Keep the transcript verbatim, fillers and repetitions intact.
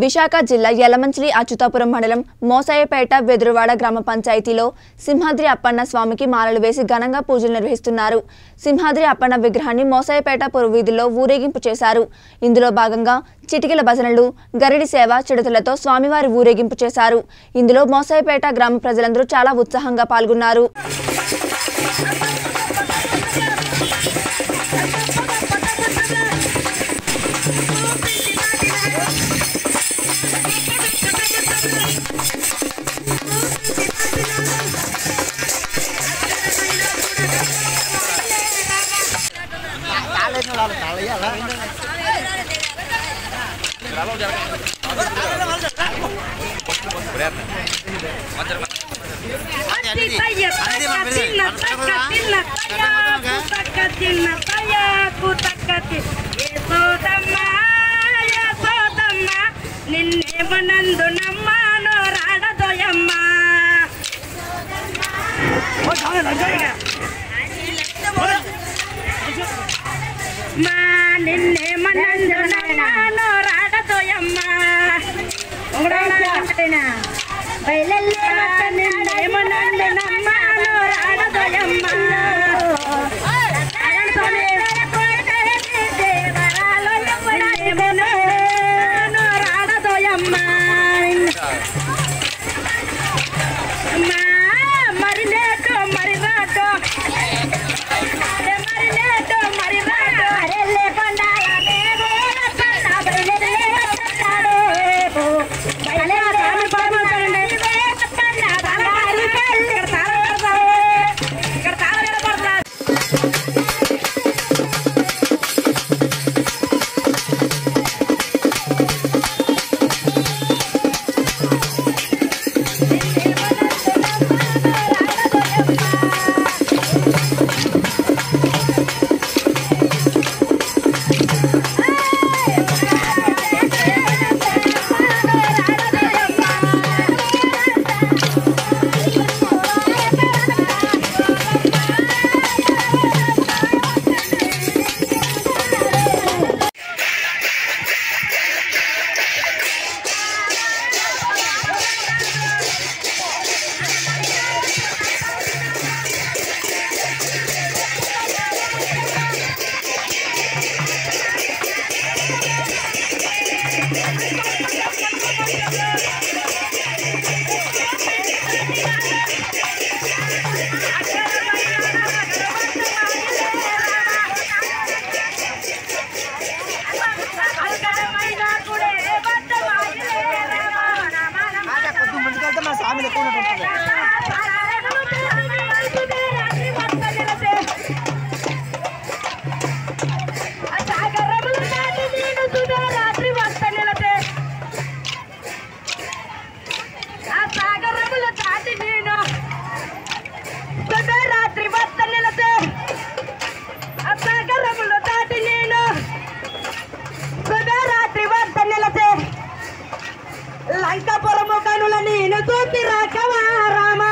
విశాఖ జిల్లా యలమంచిలి అచ్యుతాపురం మండలం మోసాయపేట వెదురువాడ గ్రామ పంచాయతీలో సింహాద్రి అప్పన్న స్వామికి మాలలు వేసి ఘనంగా పూజలు నిర్వహిస్తున్నారు. సింహాద్రి అప్పన్న విగ్రహాన్ని మోసాయపేట పురవీధుల్లో ఊరేగింపు చేశారు. ఇందులో భాగంగా చిటికెల భజనలు, గరిడి సేవ, చిడతలతో స్వామివారి ఊరేగింపు చేశారు. ఇందులో మోసాయపేట గ్రామ ప్రజలందరూ చాలా ఉత్సాహంగా పాల్గొన్నారు. నిన్నేమనందు నమ్మానో రాడదోయమ్మా మా నిన్నేమనందు నమ్మానో రాడదోయమ్మా నిన్నేమనందు నమ్మానో రాడదోయమ్మా లంకపురము కనుల నేను చూసి రాకవా రామా